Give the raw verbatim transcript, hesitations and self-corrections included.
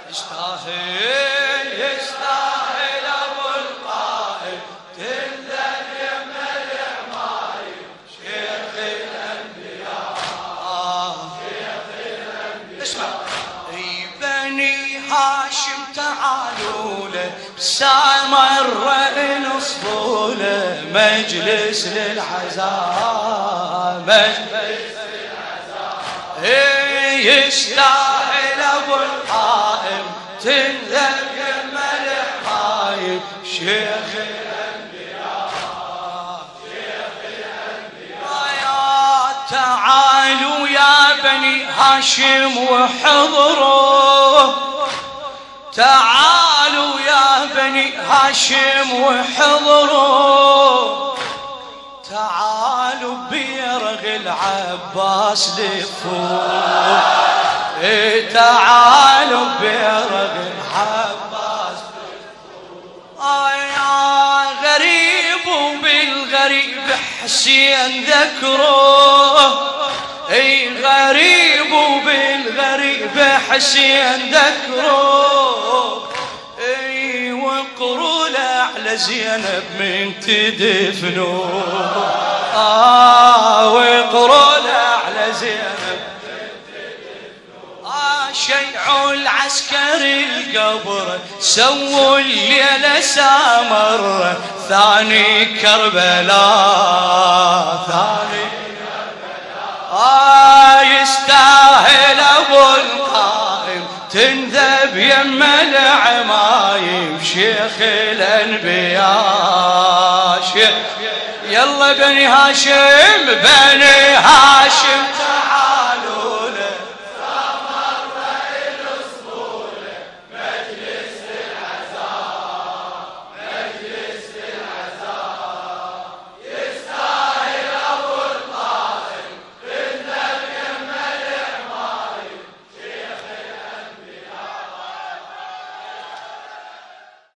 يستاهل يستاهل ابو القائد تنذب يم العمايم شيخ الانبياء شيخ الانبياء. اسمع اي بني هاشم تعالوا له بسامر نصبوا له مجلس للعزاء مجلس للعزاء. يستاهل ابو القائم تنذب يم العمايم شيخ الانبياء شيخ الانبياء. تعالوا يا بني هاشم وحضروا تعالوا يا بني هاشم وحضروا تعالوا بيرغ العباس لفوق. إيه تعالوا بيرغ العباس لفوق. آه يا غريب وبالغريب حسين ذكروه. اي غريب وبالغريب حسين ذكروه. اي وقروا له على زينب من تدفنوه. آه وقروا له على زينب من تدفنوه. آه شيعوا العسكري القبر سووا الليلة سامر ثاني كربلاء ثاني آه يستاهل ابو القائم تنذب يم العمايم شيخ الانبياء شيخ. يلا بني هاشم